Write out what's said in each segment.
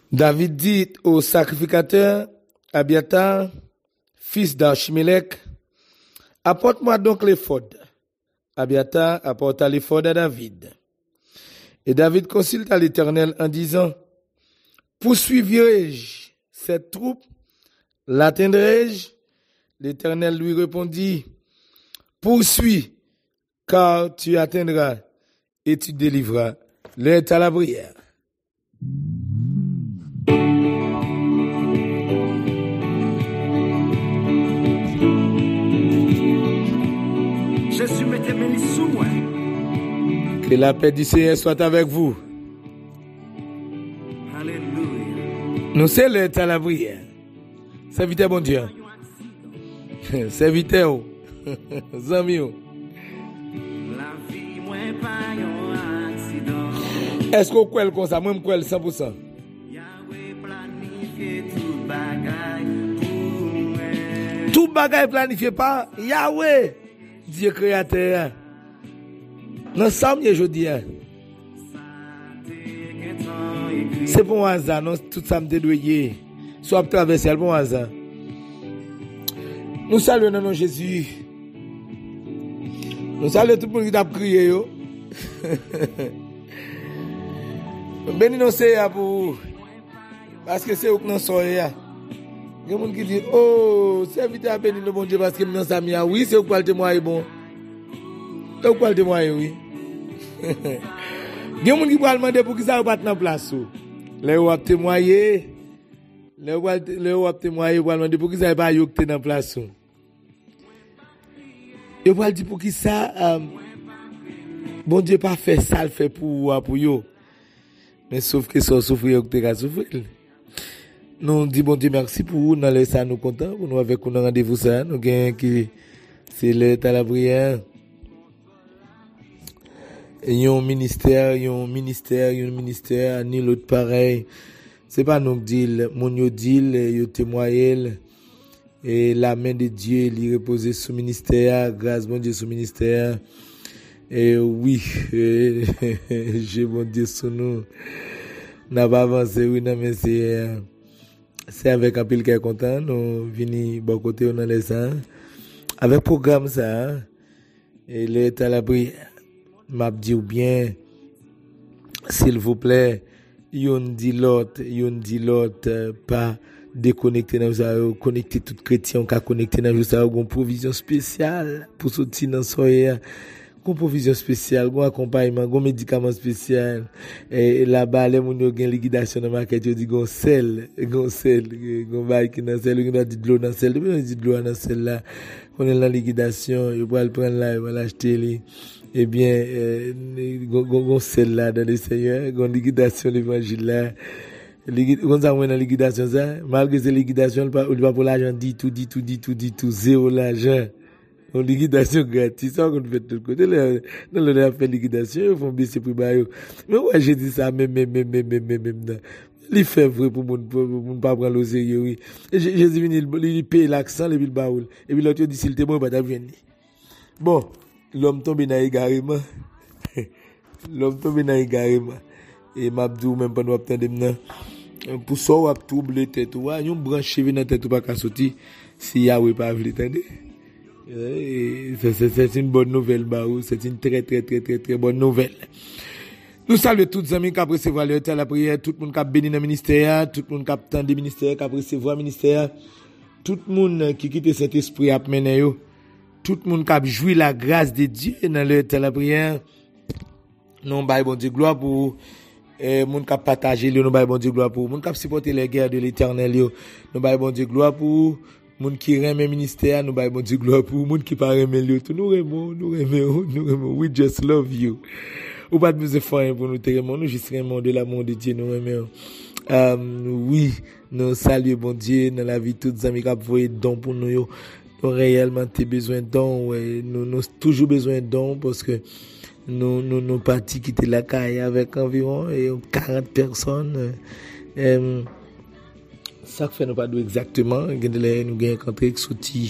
David dit au sacrificateur Abiatar, fils d'Archimélec, apporte-moi donc l'éphod. Abiatar apporta l'éphod à David. Et David consulta l'Éternel en disant, poursuivrai-je cette troupe? L'atteindrai-je? L'Éternel lui répondit, poursuis, car tu atteindras et tu délivreras. L'heure est à la prière. Jésus mettez mes sous. Que la paix du Seigneur soit avec vous. Alléluia. Nous c'est l'heure à la prière. Serviteur bon Dieu. Serviteur. Zami. La vie moins pas un accident. Est-ce qu'on croit comme ça? Moi je crois 100%. Yahweh planifié tout bagaille pour moi. Tout bagaille planifié par Yahweh, Dieu créateur. Dans Somme aujourd'hui. C'est pour un hasard, non? Tout ça me dédouillé. Soit traversé, pour un hasard. Nous saluons le nom de Jésus. Nous saluons tout le monde qui a crié. Béni nous Seigneur pour vous. Parce que c'est où que nous sommes. Il y a des gens qui disent, oh, serviteur béni le bon Dieu parce que nous sommes amis. Oui, c'est où que le témoin bon. C'est où que le témoin oui. Il y a des gens qui vont demander pour qu'ils soient pas dans la place. Les gens qui témoigner. Les gens qui témoigner vont demander pour qu'ils soient pas dans la place. Ils vont dire pour qui ça, bon Dieu pas fait ça, le fait pour eux. Mais sauf que ça souffrir, vous avez souffrir. Nous disons bon Dieu merci pour vous, nous laissons nous contents, pour nous avec un rendez-vous ça, nous gagnons qui, c'est l'heure à la prière. Il y a un ministère, ni l'autre pareil. C'est pas nous qui disons, mon yo dit, yo témoigne, et la main de Dieu, il repose sous ministère, grâce bon Dieu sous ministère. Et oui, j'ai bon Dieu sous nous. N'a pas avancé, oui, non, mais c'est avec un pile qui est content, nous venons bon côté, on a les ça. Avec programme ça, et l'État à la prière. M'a dit bien, s'il vous plaît, yon dit l'autre, pas déconnecter dans ça, connecter tout chrétien, qu'a connecter dans ça, une provision spéciale pour sortir dans soya, une provision spéciale, un accompagnement, un médicament spécial. Et là-bas, les gens qui ont une liquidation dans le market, ils disent, sel, bail qui dans sel, ils ont dit de l'eau dans sel, ils ont dit de l'eau dans sel là, on est dans liquidation, ils vont le prendre là, ils vont l'acheter. Eh bien, sel là dans le Seigneur, une liquidation l'évangile là. Quand ça, on est dans liquidation, ça, malgré ces liquidations, on ne va pas pour l'argent, dit tout, zéro l'argent. On liquidation gratis, ça, on fait de l'autre côté. Dans le fait liquidation, ils font baisser pour bailler. Mais ouais, j'ai dit ça, même, il fait vrai pour ne pas prendre le sérieux, oui. Jésus venu, il paye l'accent, et puis le baoul. Et puis l'autre dit, s'il te bon, il va t'avenir. Bon, l'homme tombe dans l'égarement. Et m'abdou, même pas nous obtenir pour ça, on a troublé tête, on a une branche dans tête, ou pas qu'à sortir, si Yahweh pas voulu t'entendre. C'est une bonne nouvelle, c'est une très bonne nouvelle. Nous saluons tous les amis qui ont recevoir l'heure à la prière, tout le monde qui a béni dans le ministère, tout le monde qui a attendu le ministère, qui a recevoir le ministère, tout le monde qui quitte cet esprit à mener, tout le monde qui a joué la grâce de Dieu dans l'heure à la prière. Nous baillons bon Dieu gloire pour moun qui a partagé, nous baillons bon Dieu gloire pour moun qui a supporté les guerres de l'Éternel, nous baillons bon Dieu gloire pour moun qui aime le ministère, nous baillons bon Dieu gloire pour moun qui pas aime le tout, nous aimons, we just love you. Ou pas de besoin faire pour nous aimer, nous juste aimons de l'amour de Dieu, nous aimons. Oui, nous saluons bon Dieu dans la vie de tous les amis qui ont envoyé don pour nous. Nous réellement besoin de dons, nous toujours besoin de dons parce que nous partis quitter la caille avec environ 40 personnes. Ça fait nous pas exactement, nous avons rencontré sorti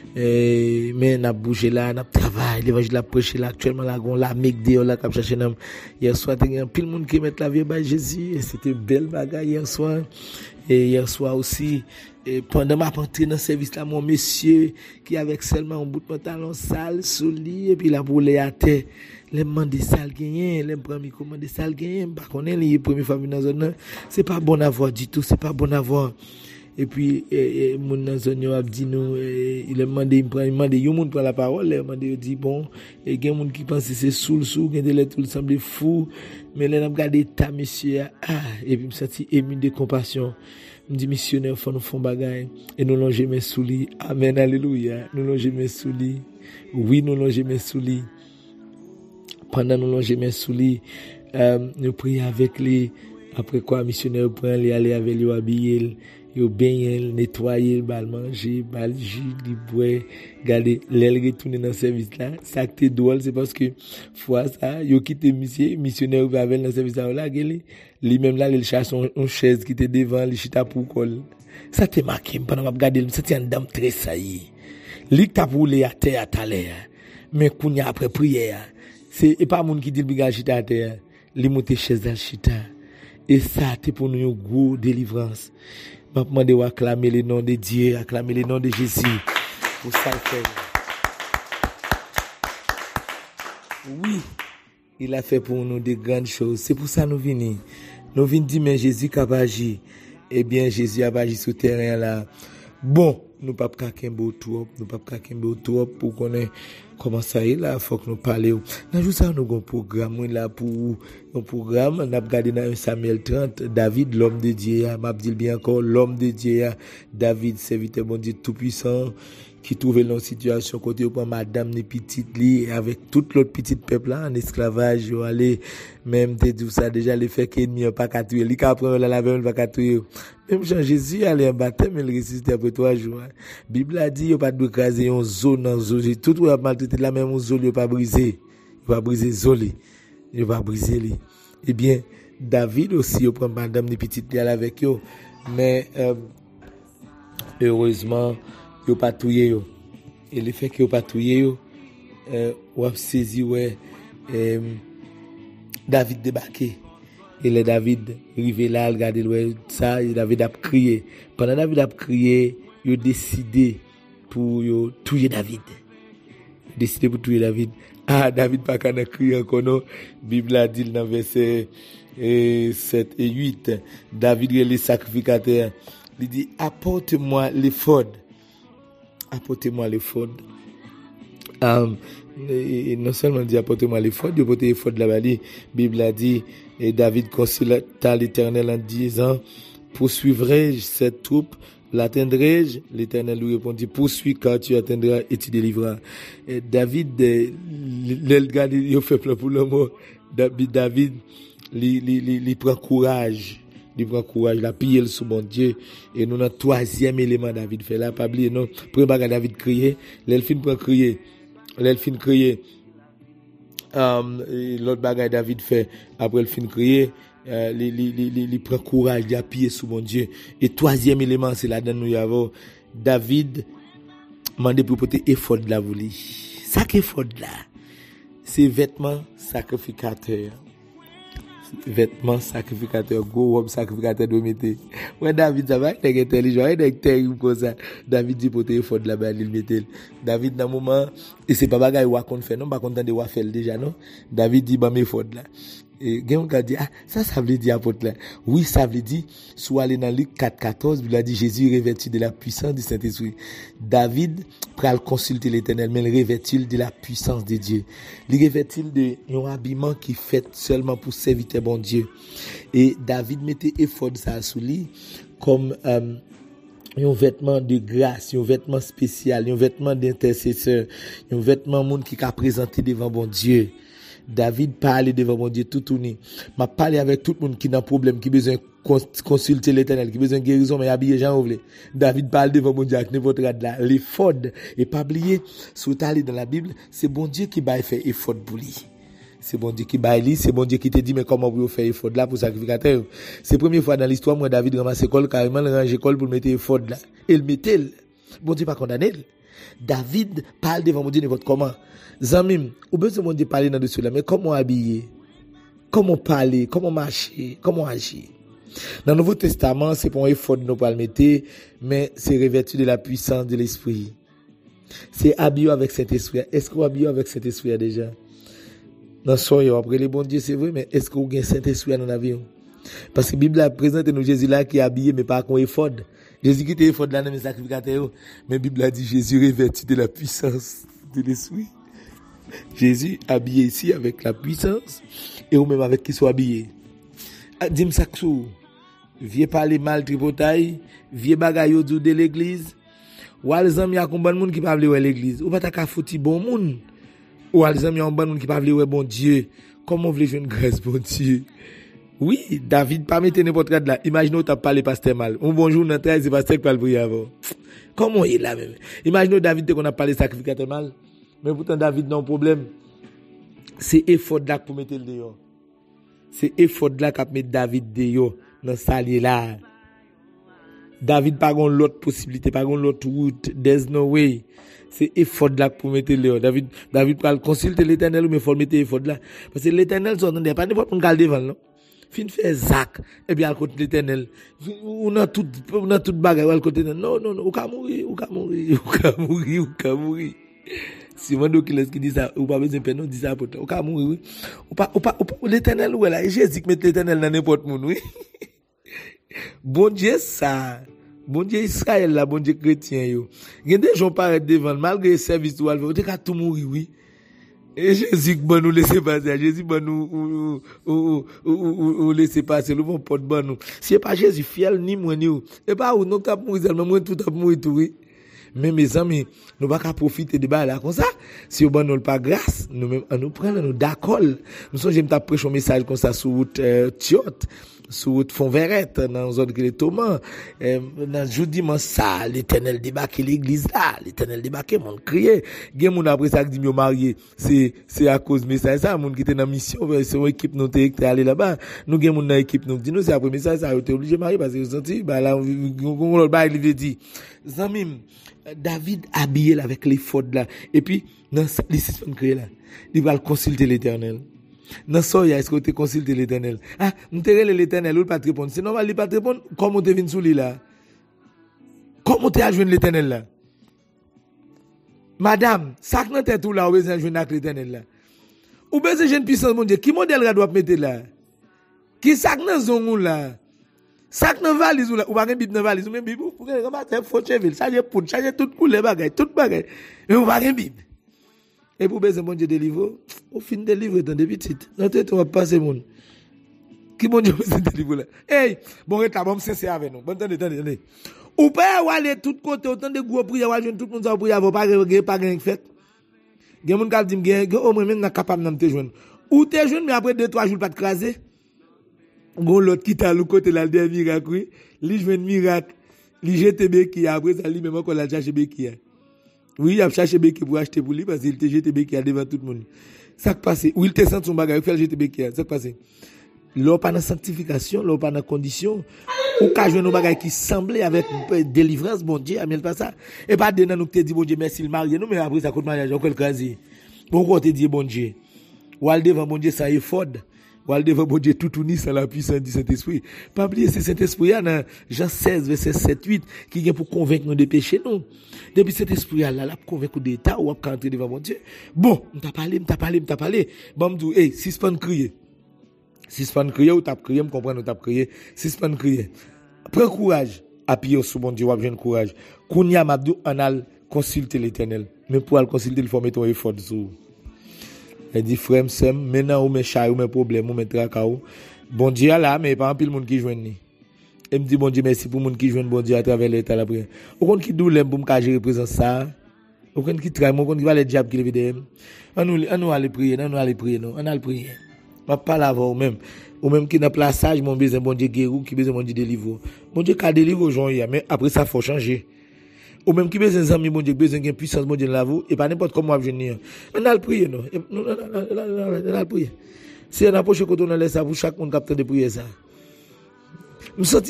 Mais n'a bougé là, n'a travaillé, l'évangile a prêché là actuellement là gon la mec dehors là cap chercher nam. Hier soir il y a pile monde qui met la vie par Jésus et c'était belle bagarre hier soir. Et hier soir aussi et pendant ma entrée dans service là mon monsieur qui avec seulement un bout de pantalon sale sous lit et puis la boule à terre. Les demander sale gagné, les premier commander sale gagné, pas connaît les première fois dans zone, c'est pas bon à voir du tout, c'est pas bon à voir. Et puis mon dans zone a dit nous il a demandé yo monde prend la parole, il a demandé dit bon et gen monde qui pense c'est sous gen de tout semble fou mais là n'a regardé ta monsieur et puis me senti ému de compassion. Me dit missionnaire faut nous font bagaille et nous longer mes sous lit. Amen alléluia. Nous longer mes sous lit. Oui, nous longer mes sous lit. Pendant nous longer mes sous lit, nous prions avec lui. Après quoi missionnaire prend les aller avec lui habiller, yo baigner, nettoyer, bal manger, bal jus, li boire, garder l'aile retourner dans service là. Ça qui est drôle c'est parce que fois ça, yo quitté missionnaire avec dans service là gele, lui même là il cherche une chaise qui était devant, il chita pour colle. Ça te marqué pendant m'a regarder, me senti en dame très saillie. Li t'a roulé à terre à talère. Mais kounya après prière, c'est et pas monde qui dit le biga chita à terre, li monter chaise dans chita. Et ça, c'est pour nous une grosse délivrance. Je demande de acclamer le nom de Dieu, acclamer le nom de Jésus. Pour ça, le fait. Oui, il a fait pour nous de grandes choses. C'est pour ça que nous venons. Nous venons dire, mais Jésus a agi. Eh bien, Jésus a agi sur le terrain là. Bon, nous ne pouvons pas kembo trop pour connaître comment ça est là, faut que nous parlions. Dans jour ça nous avons un programme là pour un programme, on a regardé dans 1 Samuel 30, David l'homme de Dieu, m'a dit bien encore l'homme de Dieu, David serviteur bon Dieu tout puissant qui trouvait dans situation côté pour madame ni petite li avec toute l'autre petite peuple là en esclavage, yo aller même te dit ça déjà les fait qu'ennemi pas qu'à tuer, li ka prendre la même pas qu'à tuer. Même Jean Jésus allait en baptême, il ressuscité après 3 jours. Bible a dit, il pas de craser une zone dans zone. Tout le monde maltraité la même zone, il pas briser. Il pas briser zone. Il pas briser li. Eh bien, David aussi, il prend madame des petites là avec eux. Mais, heureusement, il pas tué yo. Et le fait qu'il pas tué yo, ou a saisi, David débarqué. Et le David arrivé là, regardez ça, et David a crié. Pendant David a crié, il a décidé pour tuer David. Décidé pour tuer David. Ah, David pas qu'à crier encore non. Bible a dit dans verset 7 et 8, David est le sacrificateur. Il dit, apporte-moi l'éphod. Apportez-moi l'éphod. Non seulement dit apportez-moi l'éphod, il apporte l'éphod là-bas. Bible a dit, et David consulta l'Éternel en disant, poursuivrai-je cette troupe, l'atteindrai-je? L'Éternel lui répondit, poursuis car tu atteindras et tu délivreras. Et David, il fait plein pour le mot. David, il prend courage. Il prend courage, la piller sous mon Dieu. Et nous, notre troisième élément, David fait là, pas oublier, non. Premier bagage, David crier, l'elfine prend crier. L'elfine crier. L'autre bagage David fait après le fin crier il prend courage d'appuyer sur mon Dieu. Et troisième élément c'est là-dedans nous y avons David mandé pour porter effort de la vouli. Ça qui effort là c'est vêtements sacrificateurs. Vêtements sacrificateurs, go robe sacrificateur de mettre. Ouais David ça va être intelligent, être terrible comme ça. David dit pour effort de la balle il mettait. David dans moment et c'est pas bagaille wa qu'on fait non, pas content de wa faire déjà non. David dit ba mes fautes là. Et quelqu'un qui a dit ça veut dire apôtre là. Oui, ça veut dire soit aller dans Luc 4:14, il a dit Jésus revêtu de la puissance du Saint-Esprit. David pral consulter l'Éternel, mais il revêtu de la puissance de Dieu. Il revêtu de un habillement qui fait seulement pour servir bon Dieu. Et David mettait effort ça sous lui comme un vêtement de grâce, un vêtement spécial, un vêtement d'intercesseur, un vêtement monde qui a présenté devant bon Dieu. David parlait devant mon Dieu tout tourné. M'a parlé avec tout le monde qui n'a problème, qui besoin consulter l'Éternel, qui besoin guérison, mais habillé Jean Ouvlé. David parle devant mon Dieu avec n'importe quoi de là. L'effort, et pas oublier, si vous allez dans la Bible, c'est bon Dieu qui va faire effort pour lui. C'est bon Dieu qui va lui, c'est bon Dieu qui te dit, mais comment vous faire effort là pour sacrificateur? C'est la première fois dans l'histoire, moi, David ramasse l'école, carrément, il range l'école pour mettre effort là. Et il mettait, bon Dieu pas condamné. David parle devant mon Dieu n'importe comment. Zamim, ou besoin mon Dieu parler dans dessus là, mais comment habiller? Comment parler? Comment marcher? Comment agir? Dans le Nouveau Testament, c'est pour un effort de nous pas le mettre, mais c'est revêtu de la puissance de l'Esprit. C'est habillé avec cet esprit. Est-ce qu'on habille avec cet esprit déjà? Dans son après les bons dieux, c'est vrai, mais est-ce qu'on gagne cet esprit dans la vie? Parce que la Bible a présenté nous Jésus là qui est habillé, mais pas qu'on effort. Jésus qui était effort là dans les sacrificateurs, mais la Bible a dit Jésus revêtu de la puissance de l'esprit. Jésus habillé ici avec la puissance et ou même avec qui soit habillé. Dis-moi ça que vieux parler mal tripotaille, vieux bagaille de l'église. Ou les amis a un bon monde qui pas vle l'église. Ou pas ta ka fouti bon monde. Ou les amis a un bon monde qui pas vle bon Dieu. Comment vous joindre grâce bon Dieu? Oui, David pas mettre n'importe quoi là. Imaginez tu as parlé pasteur mal. Un bonjour dans 13 c'est pasteur qui parle prier avant. Comment il là même? Imaginez David qu'on a parlé sacrificateur mal. Mais pourtant David n'a un problème. C'est effort là pour mettre le dehors. C'est effort là qu'a mettre David dehors dans salier là. David pas gon l'autre possibilité, pas gon l'autre route, there's no way. C'est effort là pour mettre le David va consulter l'Éternel mais faut mettre effort là parce que l'Éternel s'entendait pas n'importe on garder devant non. Fin fait Zach et bien à côté l'Éternel. On a tout bagarre à côté non, ou ka mourir. Si moi donc qui dit ça ou pas besoin de dit ça pour toi. Ou ka mourir oui. Ou pas l'Éternel ou là Jésus qui met l'Éternel dans n'importe monde oui. Bon Dieu ça. Bon Dieu Israël là, bon Dieu chrétien yo. Il y a des gens paraître devant malgré le service ou alve, on ka tout mourir oui. Et Jésus bon nous laisser passer, Jésus bon nous ou laisser passer, le bon porte bon nous. C'est pas Jésus fiel ni moi ni ou. Et pas ou non t'a mourir seulement moi tout t'a mourir tout oui. Mais mes amis, nous pas qu'à profiter de ba là comme ça. Si on bon nous pas grâce, nous même nous prendre nous d'accord. Nous sommes j'aime t'a prêcher un message comme ça sur route Tiote. Sur route Fonverette, dans zone que les Thomas, dans jeudi, ça, l'Éternel débarque l'église là, l'Éternel débarque, mon crier. Gen moun après ça qui dit, marié, c'est à cause de ça, ça, moun qui était dans mission, c'est une équipe, nous t'es allé là-bas. Nous, gen moun dans l'équipe, nous dit, nous, c'est après message, ça, t'es obligé de marier parce que vous sentez, bah, là, on va, il veut dire, Zamim, David habillé avec les fautes là. Et puis, dans les systèmes créés là, il va consulter l'Éternel. Dans ça, est-ce que tu consultes l'Éternel? Ah, nous te relève l'Éternel, ou pas te répondre. C'est normal, il pas te répondre. Comment tu viens sous lui là? Comment tu as joindre l'Éternel là? Madame, ça que tu es tout là, ou besoin de joindre avec l'Éternel là? Ou besoin de jeune puissance, mon Dieu, qui modèle doit mettre là? Qui ça que dans zon là? Ça que dans valise là, ou pas une bible dans valise, ou même bible, ou bien remarquer faut cheville, changer poudre, changer toute couleur bagaille, toute bagaille. Mais ou pas une bible. Et pour besoin bon Dieu délivrer, au fin délivrer dans des petites. Dans tête on va passer monde. Qui bon Dieu besoin délivrer là. Hey, bon rétabli bon sincère avec nous. Bon attendez. Ou pas aller tout côté autant de gros prières, va joindre tout le monde ça prière, pas gain fait. Gen moun k'ap di m'gen, au moins même n'a capable de te joindre. Ou te joindre mais après 2-3 jours pas te craser. Gon l'autre qui t'a le côté là des miracles, oui. Li joindre miracle, li jete béki après ça li même encore la chercher béki. Oui, il a cherché béki pour acheter pour lui parce qu'il te jete béki devant tout le monde. Ça qui passe, ou il te sent son bagage, il fait jeter béki, ça qui passe. L'on pas dans sanctification, l'on pas dans condition, ou ka joindre nos bagages qui semblait avec délivrance, bon Dieu, mais pas ça. Et pas de nous te dit bon Dieu merci le marié, nous mais après ça compte mariage encore crasé. Bon quoi te dit bon Dieu. Ou al devant bon Dieu ça est fort. Ou al devant bon Dieu tout uni sans la puissance du Saint-Esprit. Pas oublier c'est Saint-Esprit dans Jean 16 verset 7-8 qui vient pour convaincre nous de pécher nous. Depuis cet esprit là la convaincre d'état ou à entrer devant bon Dieu. Bon, m't'a parlé. Bon m'dou si pas crier. Si pas crier ou t'a crier, me comprendre ou t'a crier. Si pas crier. Prends courage, appuyer sur bon Dieu ou jeune courage. Kounya m'abdou anal consulter l'Éternel. Mais pour aller consulter, il faut mettre un effort sur. Elle dit frère m'sem, maintenant ou mes chars ou mes problèmes ou mes tracas. Bon Dieu là, mais pas un pile monde qui joigne ni. Et me dit bon Dieu merci pour monde qui joigne bon Dieu à travers l'état la prière. Au compte qui douleur pour me gérer présence ça. Au compte qui travaille, au compte qui va les diable qui lever derrière. On aller prier, on aller prier. Pas là avant ou même qui n'a plaçage mon besoin bon Dieu guérir qui besoin bon Dieu délivrer. Bon Dieu ka délivrer gens mais après ça faut changer. Ou même qui besoin amis bon Dieu besoin de puissance bon Dieu là vous et pas n'importe comment venir. On a le prier non. On a le prier. Si on approche quand on laisse ça pour chaque monde capteur de prier ça. Me senti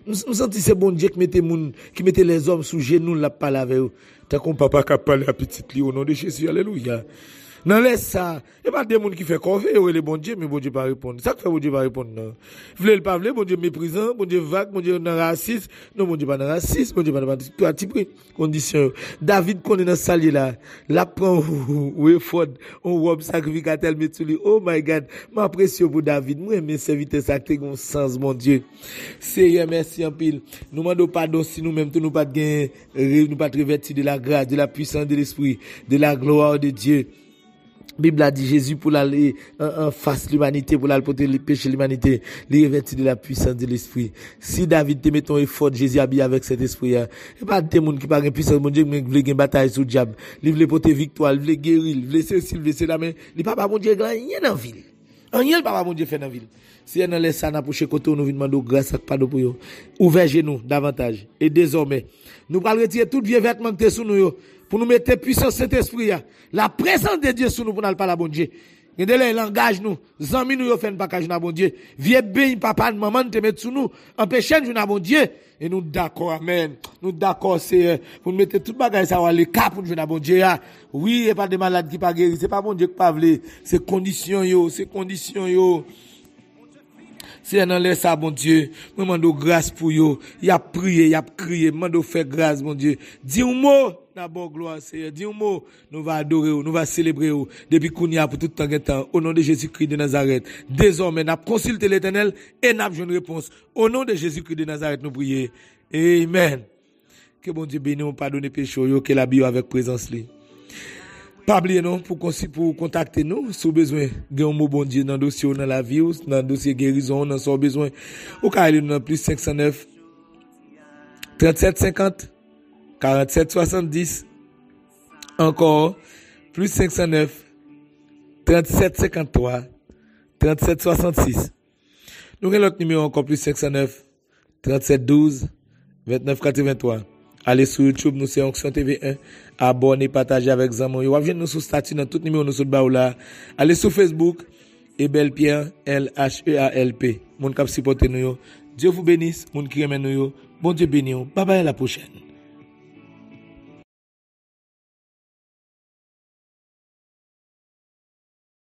Nous senti c'est bon Dieu qui mettait les hommes sous genoux la parler avec eux. Tant qu'on papa qui parler à petite li au nom de Jésus. Alléluia. Non, laisse ça. Il n'y a pas de monde qui fait corvée, le bon Dieu, mais bon Dieu pas répondre. Ça que fait bon Dieu pas répondre, non. Vle le pas vle, bon Dieu méprisant, bon Dieu vague, bon Dieu non raciste. Non, bon Dieu pas non raciste, bon Dieu pas non petit prix. Condition. David qu'on est dans salier là. La prend, ou ford, on robe sacrificateur, met tout lui. Oh my God. M'apprécie pour David. Moi, mes serviteurs, ça te gon sens, mon Dieu. Seigneur, merci en pile. Nous demandons pardon si nous-mêmes, nous pas de nous pas revêtis de la grâce, de la puissance de l'esprit, de la gloire de Dieu. Bible a dit Jésus pour l'aller en face l'humanité, pour l'aller porter les péchés de l'humanité, les revêtir de la puissance de l'esprit. Si David te met ton effort, Jésus habille avec cet esprit, et pas des gens qui parlent de puissance, mon Dieu, mais veulent gagner bataille sur le diable, ils veulent porter victoire, ils veulent guérir, ils veulent ceci, ils veulent cela, mais les papa, mon Dieu, rien dans la ville. Rien le papa, mon Dieu, fait dans la ville. Si on laisse ça, n'approche côté, nous venons demander grâce à pardon pour eux. Ouvrez nous davantage. Et désormais, nous allons retirer tout vieux vêtement que sous nous, pour nous mettre puissance cet esprit, la présence de Dieu sur nous pour nous parler à bon Dieu. Et de là, il engage nous. Zami nous, fait un package à bon Dieu. Vieux béni, papa, maman, te mettre sous nous. Empêchez nous à bon Dieu. Et nous d'accord, amen. Nous d'accord, c'est, pour nous mettre tout bagage, ça va aller cap pour nous jouer à bon Dieu. Oui, il n'y a pas de malade qui pas guéri. C'est pas bon Dieu qui pas voulu. C'est condition, c'est condition, Si on laisse ça, bon Dieu, moi, demande grâce pour yo. Il a prié, il a crié, demande faire grâce, mon Dieu. Dis un mot, d'abord gloire, Seigneur. Dis un mot, nous va adorer, nous va célébrer, depuis qu'on y a pour tout le temps, au nom de Jésus-Christ de Nazareth. Désormais, nous consulté l'Éternel et nous avons une réponse. Au nom de Jésus-Christ de Nazareth, nous prions. Amen. Que bon Dieu bénisse, pardonne péché, que la bio avec présence li. Pas oublier non pour contacter nous si vous besoin de un mot bon Dieu dans dossier dans la vie dans dossier guérison dans son besoin au cas il nous plus 509 37 50 47 70 encore plus 509 37 53 37 66 nous avons l'autre numéro encore plus 509 37 12 29 83. Allez sur YouTube, nous c'est Onction TV1. Abonnez, partagez avec Zamon. Vous venez nous sur statut dans tout numéro nous sur là. Allez sur Facebook, Ebel Pierre, LHEALP. Mon cap supporter nous. Dieu vous bénisse, mon qui aime nous. Bon Dieu bénisse. Bye bye à la prochaine.